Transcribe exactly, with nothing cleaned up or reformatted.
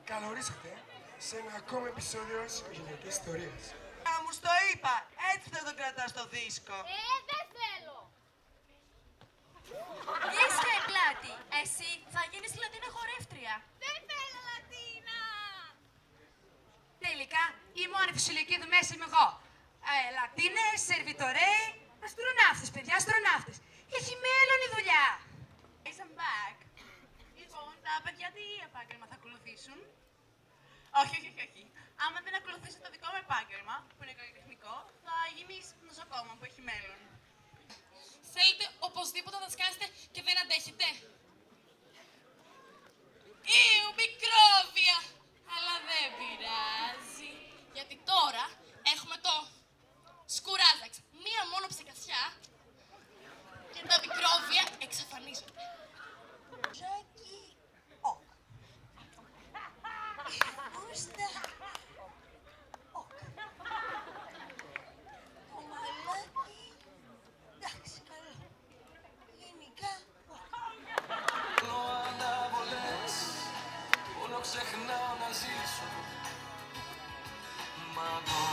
Καλώς ορίσατε σε ένα ακόμα επεισόδιο της οικογενειακής ιστορίας. Α, μου στο είπα, έτσι θα τον κρατάς στο δίσκο. Ε, δεν θέλω. Ήσυχα πλάτη, εσύ θα γίνεις Λατίνα χορεύτρια. Δεν θέλω Λατίνα. Τελικά, η μόνη φυσιολογική του μέσα είμαι εγώ. Ε, Λατίνες, σερβιτορέοι, αστροναύτες, παιδιά, αστροναύτες. Έχει μέλλον η δουλειά. Yes, I'm back. Λοιπόν, τα παιδιά τι επάγγελμα θα ακολουθήσουν? Όχι, όχι, όχι, όχι. Άμα δεν ακολουθήσει το δικό μου επάγγελμα, που είναι καλλιτεχνικό, θα γίνεις νοσοκόμα που έχει μέλλον. Θέλετε οπωσδήποτε να τα σκάσετε και δεν αντέχετε? Ιου, μικρόβια! Αλλά δεν πειράζει. Γιατί τώρα έχουμε το σκουράζαξ. Μία μόνο ψεκασιά και τα μικρόβια εξαφανίζονται. Τζάκι, οκ. Φούστα, οκ. Το μαλάκι, εντάξει, καλό. Γενικά, οκ. Ενώ αναβολές, όλο ξεχνάω να ζήσω. Μα